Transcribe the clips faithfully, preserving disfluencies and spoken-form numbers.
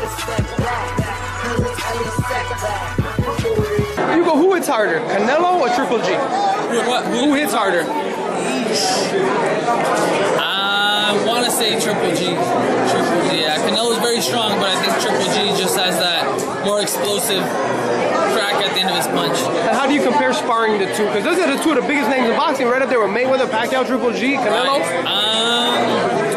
Hugo, who hits harder, Canelo or Triple G? Who, what? Who, who hits harder? I want to say Triple G. Triple G, yeah. Canelo's very strong, but I think Triple G just has that more explosive crack at the end of his punch. And how do you compare sparring the two? Because those are the two of the biggest names in boxing, right up there with Mayweather, Pacquiao, Triple G, Canelo. Right. Um,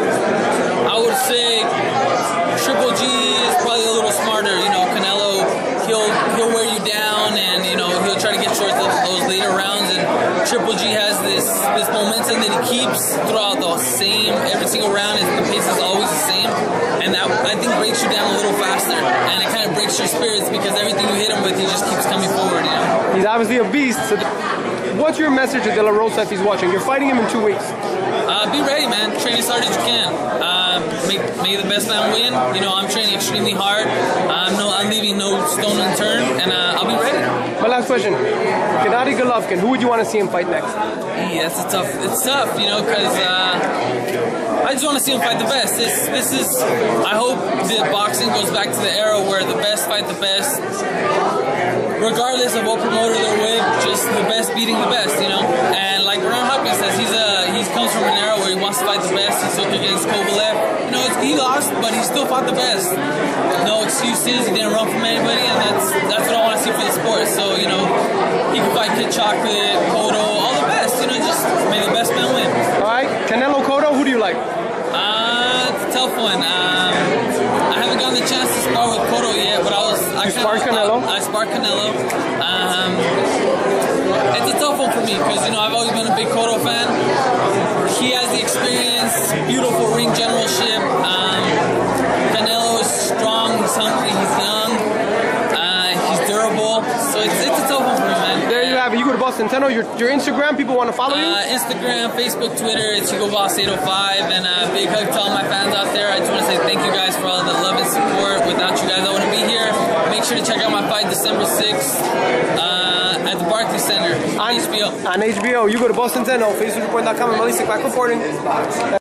I would say Triple G is probably a little smarter. You know, Canelo, he'll he'll wear you down, and you know he'll try to get towards those, those later rounds. And Triple G has this this momentum that he keeps throughout the same every single round. And the pace is always the same, and that I think breaks you down a little faster, and it kind of breaks your spirits because everything you hit him with, he just keeps coming forward. You know, he's obviously a beast. So what's your message to De La Rosa if he's watching? You're fighting him in two weeks. Uh, be ready, man. Train as hard as you can. Uh, make, make the best man win. You know, I'm training extremely hard. I'm no, I'm leaving no stone unturned, and uh, I'll be ready. My last question: Gennady Golovkin. Who would you want to see him fight next? Yeah, that's a tough. It's tough, you know, because uh, I just want to see him fight the best. This, this is. I hope that boxing goes back to the era where the best fight the best, regardless of what promoter they're with. Just the best beating the best, you know. And like Ron Hopkins says, he's a he comes from an era where he wants to fight the best. He took against Kovalev. You know, it's, he lost, but he still fought the best. No excuses. He didn't run from anybody, and that's that's what I want to see for the sport. So you know, he can fight Kid Chocolate, Cotto, all the best. You know, just may the best man win. All right, Canelo, Cotto. Who do you like? Uh, it's a tough one. Um, I haven't gotten the chance to spar with Cotto yet, but I was. I you sparred Canelo. I, I sparred Canelo. Um, it's a tough one for me because you know I've always been a big Cotto fan. He has the experience, beautiful ring generalship. Um, Canelo is strong. He's hungry. He's young. Uh, he's durable. So it's it's a tough one for me, man. There you have it. You go to Boston Centeno. Your your Instagram. People want to follow you. Uh, Instagram, Facebook, Twitter. It's Hugo Boss eight oh five. And a uh, big hug to all my fans out there. I just want to say thank you guys for all the love and support. Without you guys, I wouldn't be here. Make sure to check out my fight December sixth uh, at the Barclays Center on H B O. On H B O. You go to Boston Centeno. Facebook Report dot com. I'm Malik back reporting.